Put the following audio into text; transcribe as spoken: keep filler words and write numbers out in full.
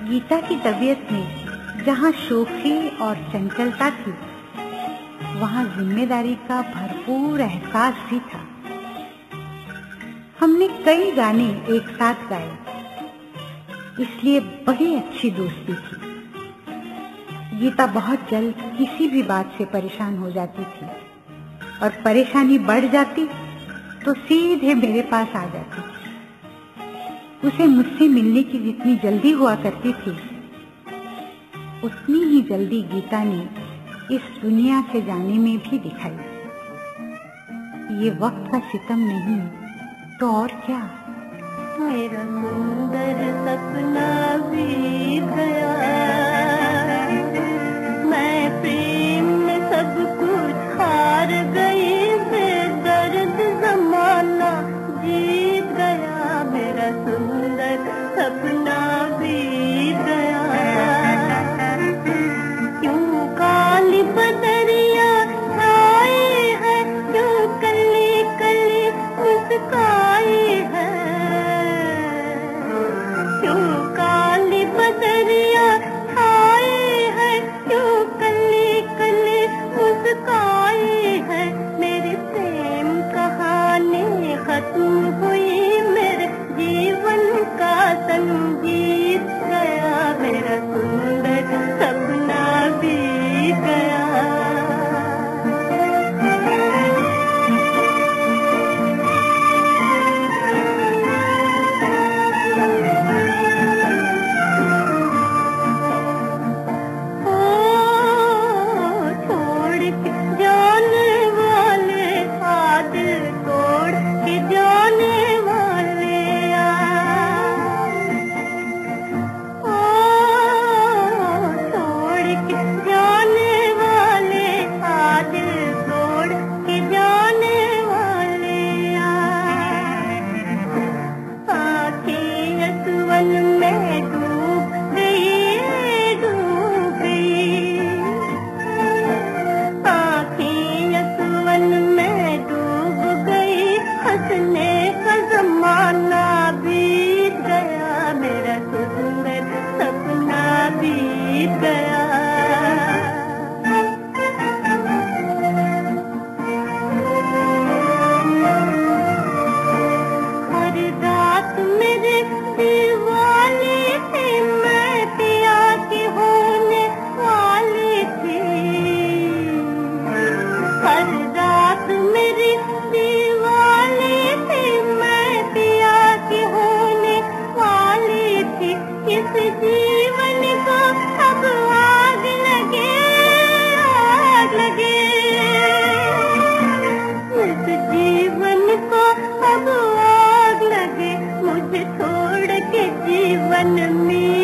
गीता की तबीयत में जहाँ शोखी और चंचलता थी, वहाँ जिम्मेदारी का भरपूर एहसास भी था। हमने कई गाने एक साथ गाए, इसलिए बड़ी अच्छी दोस्ती थी। गीता बहुत जल्द किसी भी बात से परेशान हो जाती थी और परेशानी बढ़ जाती तो सीधे मेरे पास आ जाती थी। उसे मुझसे मिलने की जितनी जल्दी हुआ करती थी, उतनी ही जल्दी गीता ने इस दुनिया से जाने में भी दिखाई। ये वक्त का सितम नहीं तो और क्या। मेरा सुंदर सपना बीत गया, मैं प्रेम में सब कुछ हार गई, बेदर्द जमाना जीत गया। मेरा सुंदर सपना बीत गया। क्यों काली बदरिया छाई है, क्यों कली कली मुस्काई है, क्यों काली बदरिया छाई है, क्यों कली कली मुस्काई है। मेरी प्रेम कहानी खत्म हुई, मेरे जीवन का संगीत गया। मेरा सुंदर सपना बीत गया। जीवन में